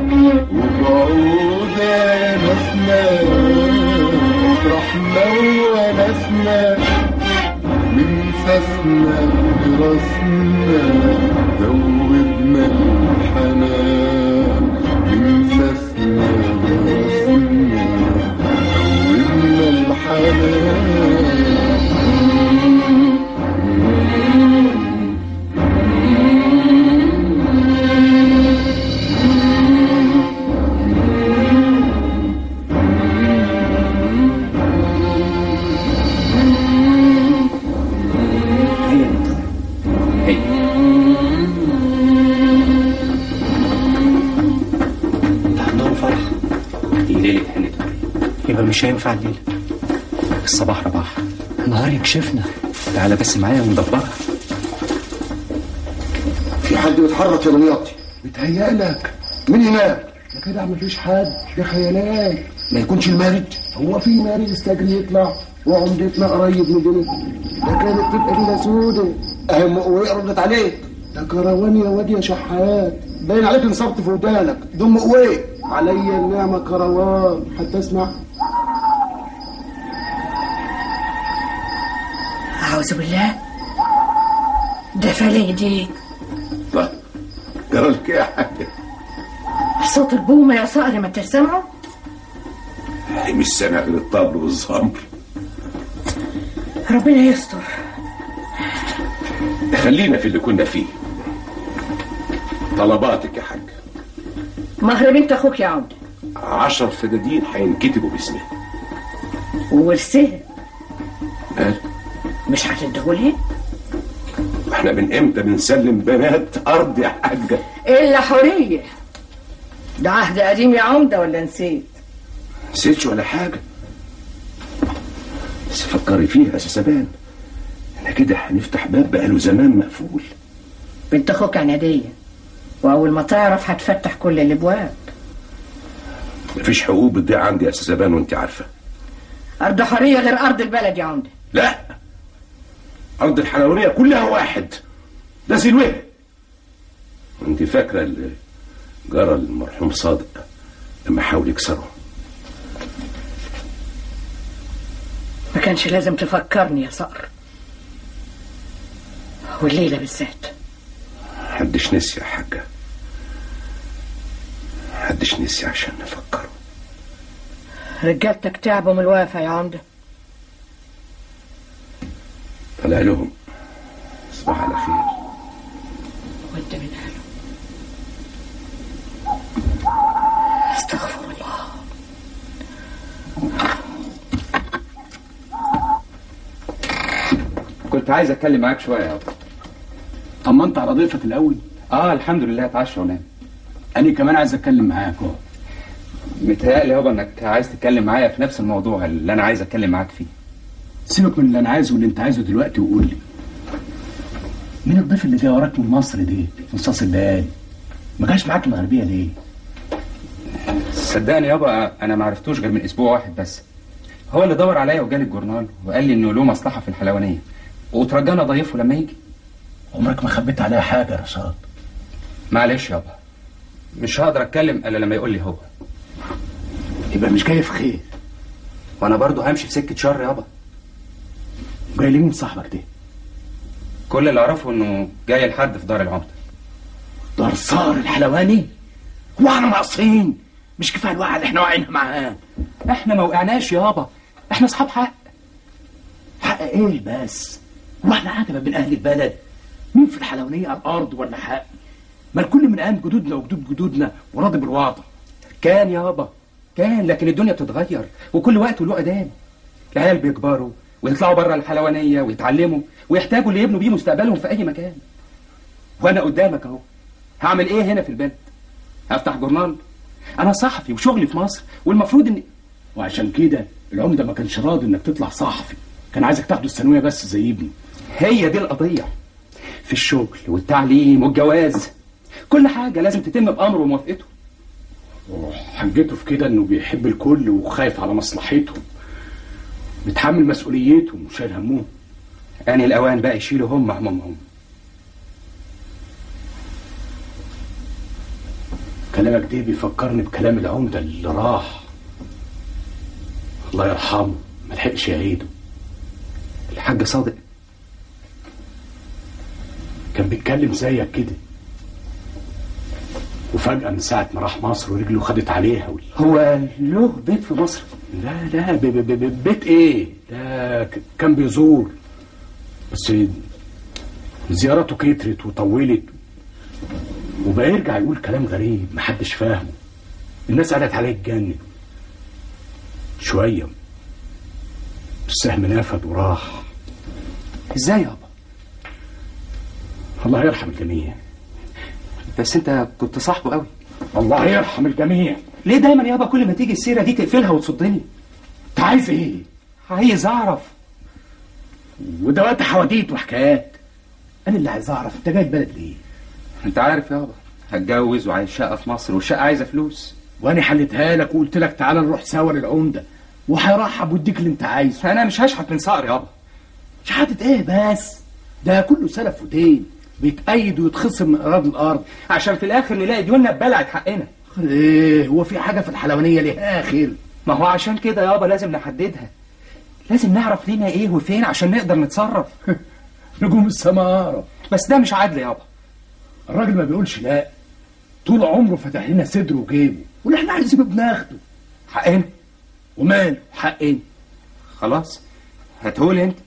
وبعودة يا نسنا أفرحنا ونسنا من سسنا برسنا ذوبنا الحنان من سسنا برسنا ذوبنا الحنان يبقى مش هينفع الليله. الصباح رباح، النهار يكشفنا. تعالى بس معايا وندبرها. في حد بيتحرك يا دمياطي؟ بيتهيألك. مين هناك؟ يا كده مفيش حد، دي خيالات. ما يكونش المارد؟ هو في مارد استجري يطلع وعمدتنا قريب من دول. ده كانت تبقى ليله سودة. اهم قوي ردت عليك. ده كروان يا واد يا شحات، باين عليك انصبت في ودانك. دم قوي عليا النعمه كروان. حتى اسمع. أعوذ بالله، ده فلي دي. طيب جرى لك ايه يا حاجه؟ صوت البومه يا صقر ما تسمعه؟ مش سامع غير الطبل والزمر. ربنا يستر. خلينا في اللي كنا فيه. طلباتك يا حاج. مهر بنت اخوك يا عمده. عشر فدادين هينكتبوا باسمه. وورثها مال؟ مش هتديهولها؟ احنا من امتى بنسلم بنات ارض يا حاجه؟ الا حوريه. ده عهد قديم يا عمده ولا نسيت؟ نسيتش ولا حاجه، بس فكري فيها يا سسبان. احنا كده هنفتح باب بقاله زمان مقفول. بنت اخوك عناديه، واول ما تعرف هتفتح كل الابواب. مفيش حقوق بتضيع عندي يا سسبان وانت عارفه. ارض حوريه غير ارض البلد يا عمده. لا، ارض الحلوانيه كلها واحد، ده سلوه. انت فاكره اللي جرى المرحوم صادق لما حاول يكسره؟ ما كانش لازم تفكرني يا صقر، والليله بالذات. محدش نسي يا حاجه، محدش نسي عشان نفكره. رجالتك تعبوا من الوافه يا عمده. طلع لهم. صباح على خير. وانت من اهله. استغفر الله. كنت عايز اتكلم معاك شويه يا ابو. طمنت على ضيفك الاول؟ اه الحمد لله، اتعشى ونام. انا كمان عايز اتكلم معاك اهو. متهيألي يابا انك عايز تتكلم معايا في نفس الموضوع اللي انا عايز اتكلم معاك فيه. سيبك من اللي انا عايزه واللي انت عايزه دلوقتي وقول لي، مين الضيف اللي جاي وراك من مصر دي في نصاص الليالي؟ ما جاش معاك المغربيه ليه؟ صدقني يابا انا ما عرفتوش غير من اسبوع واحد بس. هو اللي دور عليا وجالي الجورنال وقال لي انه له مصلحه في الحلوانيه وترجانا ضيفه لما يجي. عمرك ما خبيت عليها حاجه يا رشاد. معلش يابا، مش هقدر اتكلم الا لما يقول لي هو. يبقى مش جاي في خير. وانا برضه همشي في سكه شر يابا. جاي لمين صاحبك ده؟ كل اللي اعرفه انه جاي لحد في دار العمده. دار صار الحلواني؟ هو احنا ناقصين؟ مش كفايه الوقعه اللي احنا واقعينها معاه؟ احنا ما وقعناش يابا، احنا اصحاب حق. حق ايه بس؟ هو احنا عجبه من اهل البلد؟ مين في الحلوانيه على الارض ولا حق؟ ما الكل من ايام جدودنا وجدود جدودنا وراضي بالوضع. كان يابا كان، لكن الدنيا بتتغير وكل وقت وله اذان. العيال بيكبروا ويطلعوا بره الحلوانيه ويتعلموا ويحتاجوا اللي يبنوا بيه مستقبلهم في اي مكان. وانا قدامك اهو، هعمل ايه هنا في البلد؟ هفتح جورنال؟ انا صحفي وشغلي في مصر والمفروض اني. وعشان كده العمده ما كانش راضي انك تطلع صحفي، كان عايزك تاخده الثانويه بس زي ابني. هي دي القضيه، في الشغل والتعليم والجواز كل حاجه لازم تتم بامره وموافقته. وحجته في كده انه بيحب الكل وخايف على مصلحتهم، بيتحمل مسؤوليتهم وشايل همهم. آن الأوان بقى يشيلوا هم همومهم. كلامك ده بيفكرني بكلام العمدة اللي راح الله يرحمه، ملحقش يعيده. الحاج صادق كان بيتكلم زيك كده، وفجأة من ساعة ما راح مصر ورجله خدت عليها وال... هو له بيت في مصر؟ لا لا ب ب ب بيت ايه ده، كان بيزور بس زيارته كترت وطولت، وبقى يرجع يقول كلام غريب محدش فاهمه. الناس قالت عليه اتجنن شوية، السهم نفد وراح. ازاي يابا؟ الله يرحم الجميع. بس انت كنت صاحبه قوي. الله يرحم الجميع. ليه دايما يابا كل ما تيجي السيره دي تقفلها وتصدني؟ انت عايز ايه؟ عايز اعرف. وده وقت حواديت وحكايات. انا اللي عايز اعرف انت جاي البلد ليه؟ انت عارف يابا، هتجوز وعايز شقه في مصر، والشقه عايزه فلوس. وانا حلتها لك وقلت لك تعالى نروح سوا للعمده وهيرحب ويديك اللي انت عايزه. انا مش هشحت من صقر يابا. شحاتة ايه بس؟ ده كله سلف ودين بيتأيد ويتخصم من اراضي الارض عشان في الاخر نلاقي ديوننا ببلعت حقنا. ايه هو في حاجه في الحلوانيه ليها اخر؟ ما هو عشان كده يابا لازم نحددها، لازم نعرف لينا ايه وفين عشان نقدر نتصرف. نجوم السماء. بس ده مش عدل يابا. الراجل ما بيقولش لا، طول عمره فتح لنا صدره وجيبه، واللي احنا عايزينه بناخده. حقنا وماله حقنا. خلاص هاتهولي انت.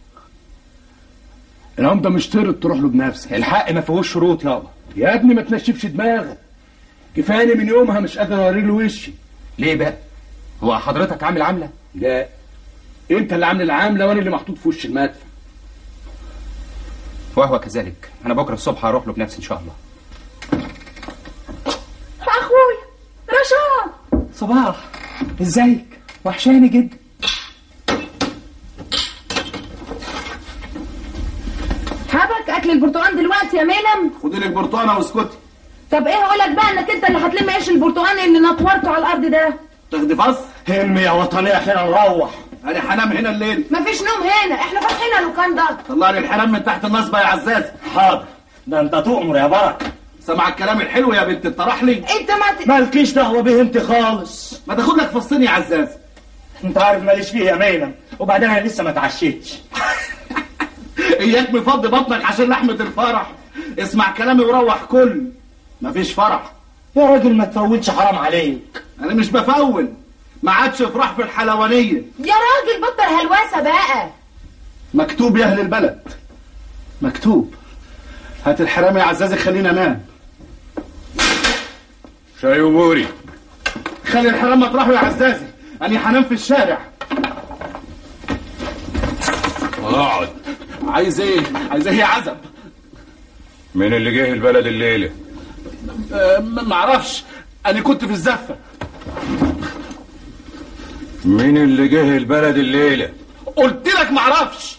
العمده مش طرد تروح له بنفسك. الحق ما فيهوش شروط يابا. يا ابني ما تنشفش دماغك، كفايه من يومها مش قادر اوري له وشي. ليه بقى؟ هو حضرتك عامل عامله؟ لا، انت اللي عامل العامله وانا اللي محطوط في وش المدفع. وهو كذلك، انا بكره الصبح هروح له بنفسي ان شاء الله. اخويا رشاد. صباح، ازيك؟ وحشاني جدا. حابك اكل البرتقال دلوقتي يا ميلم؟ خدي لك برتقانه واسكتي. طب ايه هقولك بقى انك انت اللي هتلم عيش البرتقال اللي نطورته على الارض ده؟ تاخدي فص؟ هم يا وطنيه احنا نروح. انا هنام هنا الليل. مفيش نوم هنا، احنا فاتحين اللوكان ده. طلع لي الحرام من تحت النصبه يا عزاز. حاضر، ده انت تؤمر يا بركه. سمع الكلام الحلو يا بنت الطرحلي. انت ما ت... مالكيش دعوه بيه انت خالص. ما تاخد لك فصين يا عزاز. انت عارف ماليش فيه يا ميلم، وبعدين انا لسه ما اتعشيتش. اياك مفضي بطنك عشان لحمه الفرح. اسمع كلامي وروح كل. مفيش فرح يا راجل، ما تفولش حرام عليك. انا مش بفول، ما عادش افرح في الحلوانيه. يا راجل بطل هلوسه بقى. مكتوب يا اهل البلد، مكتوب. هات الحرام يا عزازي خلينا انام. شاي وبوري. خلي الحرام مطرحه يا عزازي، انا هنام في الشارع. اقعد. عايز ايه؟ عايز ايه يا عزب؟ مين اللي جه البلد الليله؟ أه معرفش، انا كنت في الزفه. مين اللي جه البلد الليله؟ قلت لك معرفش.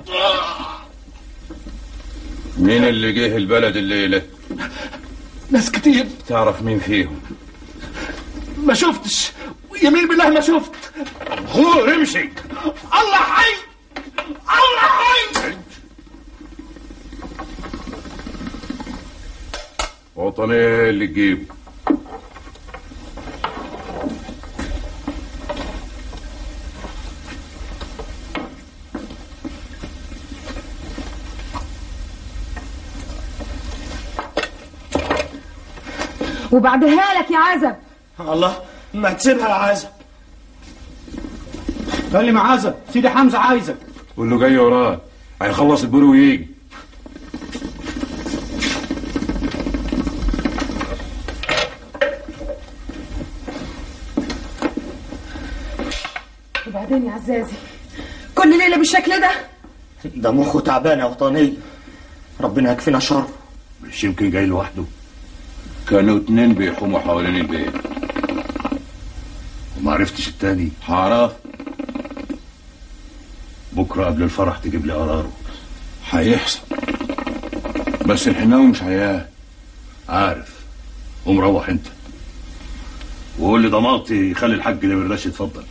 مين اللي جه البلد الليله؟ ناس كتير. تعرف مين فيهم؟ ما شفتش، يمين بالله ما شفت. غور امشي. الله حي، الله حي. وطني اللي تجيبه. وبعدها لك يا عزب. الله، ما تسيبها يا عزب. قال لي مع عزب، سيدي حمزه عايزك. قول له جاي وراه، هيخلص البر ويجي. وبعدين يا عزازي كل ليله بالشكل ده؟ ده مخه تعبان يا وطنيه، ربنا يكفينا شر. مش يمكن جاي لوحده؟ كانوا اتنين بيحوموا حوالين البيت. وما عرفتش التاني؟ هعرف بكره قبل الفرح تجيب لي قراره. هيحصل، بس الحناوي مش عيان. عارف. قوم روح انت وقول لي ضماطي يخلي الحاج نمر راشد يتفضل.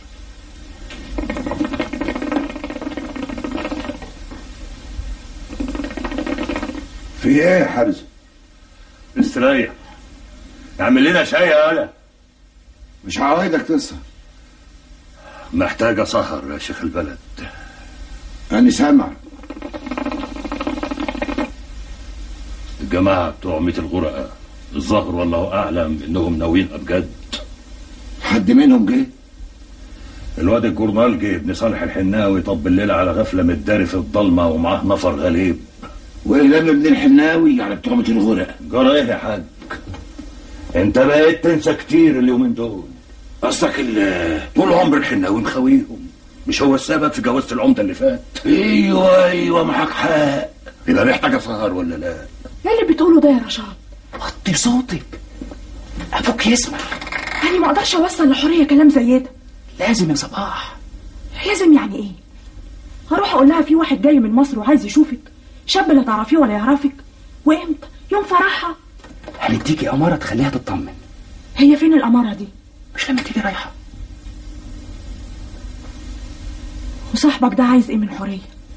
في ايه يا حارس؟ استريح، اعمل لنا شاي يا ولا. مش عوايدك تسهر. محتاج اسهر يا شيخ البلد. أنا سامع. الجماعة بتوع ميت الغرقة الظاهر والله أعلم إنهم ناويينها بجد. حد منهم جه؟ الواد الجورنال جه ابن صالح الحناوي، طب الليلة على غفلة متداري في الضلمة ومعاه نفر غليب. وإيه لما ابن الحناوي على بتوع ميت الغرقة؟ جرى إيه يا حاج؟ أنت بقيت تنسى كتير اليومين دول. قصدك طول عمر الحناوي مخاويهم، مش هو السبب في جوازة العمدة اللي فات؟ ايوه ايوه معاك حق. يبقى محتاج اسهر ولا لا؟ ايه اللي بتقوله ده يا رشاد؟ وطي صوتك، ابوك يسمع. انا ما اقدرش اوصل لحوريه كلام زي ده. لازم يا صباح، لازم يعني ايه؟ هروح اقول لها في واحد جاي من مصر وعايز يشوفك، شاب لا تعرفيه ولا يعرفك، وامتى؟ يوم فرحها. هنديكي اماره تخليها تطمن. هي فين الاماره دي؟ مش لما تيجي رايحه. وصاحبك ده عايز ايه من حوريه؟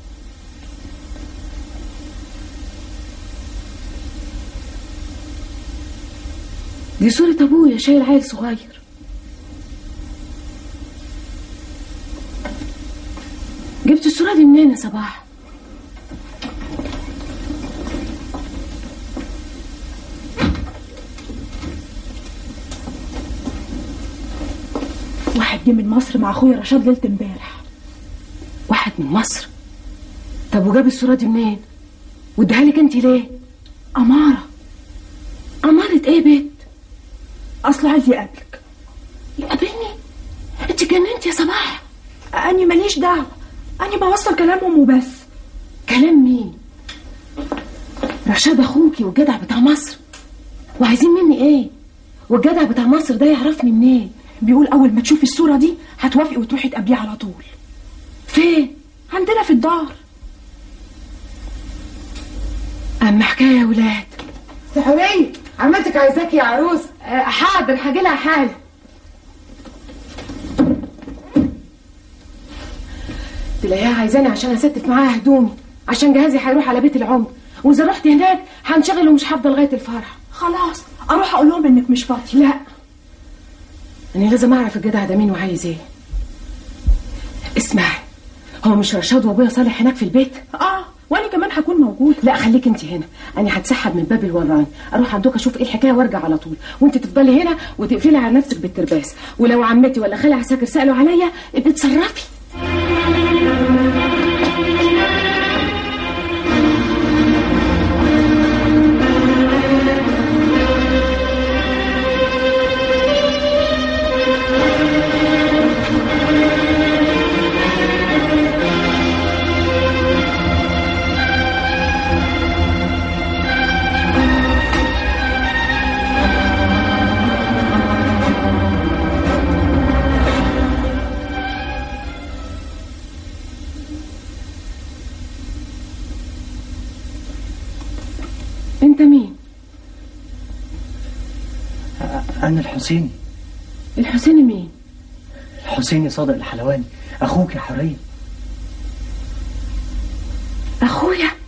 دي صورة ابويا شايل عيل صغير. جبت الصورة دي منين يا صباح؟ واحد جه من مصر مع اخويا رشاد ليلة امبارح. واحد من مصر؟ طب وجاب الصورة دي منين؟ واديها لك انت ليه؟ أمارة. أمارة ايه بيت؟ اصله عايز يقابلك. يقابلني؟ انت جننت يا صباح. اني ماليش دعوه، اني بوصل كلامهم وبس. كلام مين؟ رشاد اخوكي والجدع بتاع مصر. وعايزين مني ايه؟ والجدع بتاع مصر ده يعرفني منين؟ بيقول اول ما تشوفي الصوره دي هتوافقي وتروحي تقابليه على طول. فين؟ عندنا في الدار. اما حكايه يا ولاد. سحورية عمتك عايزاكي يا عروس. أه حاضر هاجيلها حالا. تلاقيها عايزاني عشان استف معاها هدومي، عشان جهازي هيروح على بيت العمر، واذا رحت هناك هنشغل ومش هفضل لغايه الفرح. خلاص اروح اقول لهم انك مش فاضيه. لا، انا لازم اعرف الجدع ده مين وعايز ايه. اسمعي، هو مش رشاد وابويا صالح هناك في البيت؟ اه، وانا كمان هكون موجود. لا خليك انت هنا، انا هتسحب من باب الوراني، اروح عندك اشوف ايه الحكايه وارجع على طول، وانت تفضلي هنا وتقفلي على نفسك بالترباس، ولو عمتي ولا خالي عساكر سالوا عليا ابقي اتصرفي. انت مين؟ أنا الحسيني. الحسيني مين؟ الحسيني صادق الحلواني، أخوك يا حورية. أخويا؟